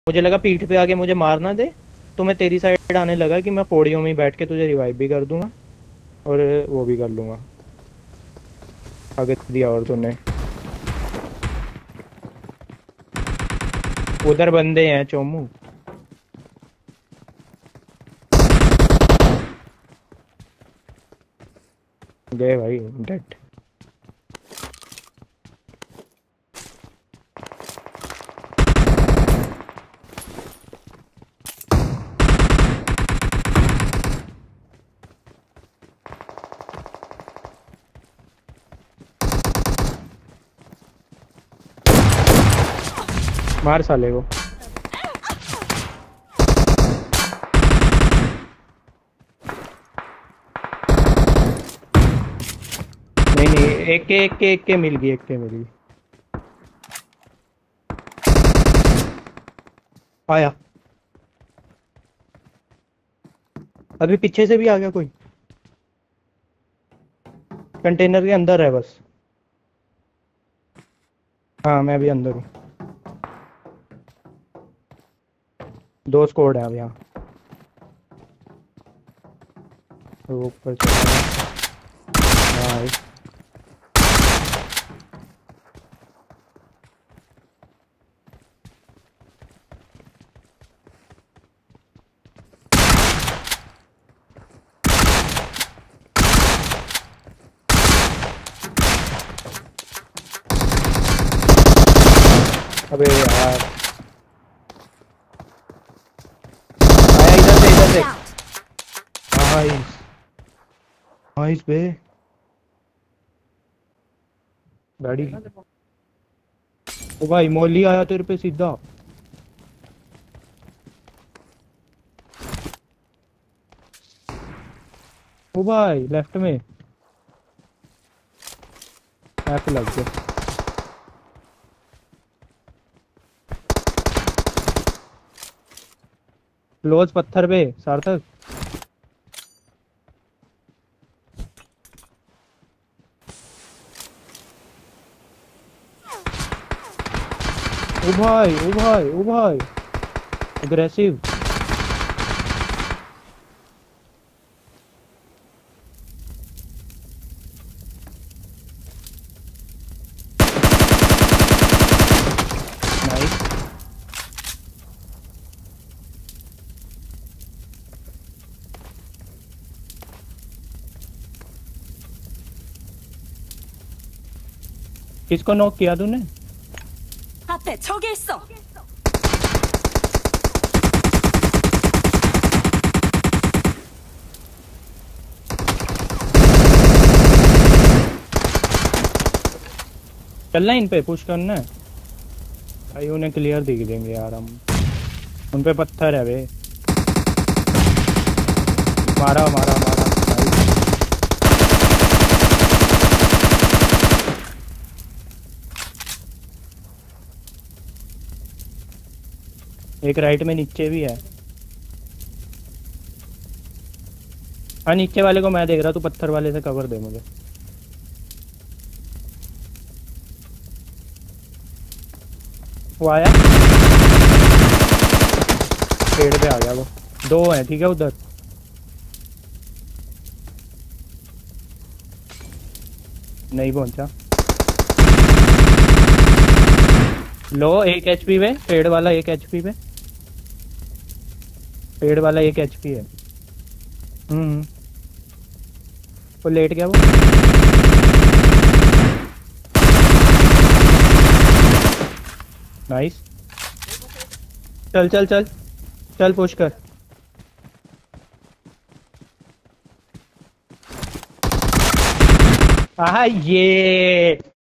मुझे लगा पीठ पे आके मुझे मारना दे, तो मैं तेरी साइड आने लगा कि मैं पौड़ियों में बैठ के तुझे रिवाइव भी कर दूंगा और वो भी कर लूंगा। आगे दिया और तूने। उधर बंदे हैं चोमू। गए भाई डेट। मार साले को। नहीं नहीं, एक के मिल गई, एक के मिल गई। आया। अभी पीछे से भी आ गया कोई। कंटेनर के अंदर है बस। हाँ मैं भी अंदर हूँ। दो स्क्वाड है अब यहाँ। वो ऊपर चला गया। हाँ अबे यार, आया इधर से, इधर से। नाइस नाइस बे। गाड़ी। ओ भाई मौली आया तेरे पे सीधा। ओ भाई लेफ्ट में ऐप लग गया। क्लोज पत्थर पे सार्थक। ओ भाई ओ भाई ओ भाई, अग्रेसिव। नाइस। किसको नॉक किया तूने? 앞에 적이 있어. चलना इन पे पुश करना है भाई, उन्हें क्लियर दिख देंगे यार हम। उन पे पत्थर है बे। मारा मारा मारा। एक राइट में नीचे भी है। हाँ नीचे वाले को मैं देख रहा, तू पत्थर वाले से कवर दे मुझे। वो आया, पेड़ पे आ गया वो। दो हैं ठीक है उधर। नहीं पहुंचा। लो 1 HP पे पेड़ वाला, 1 HP पे पेड़ वाला 1 HP है। वो लेट गया वो। नाइस। चल चल चल चल पुश कर। आहा ये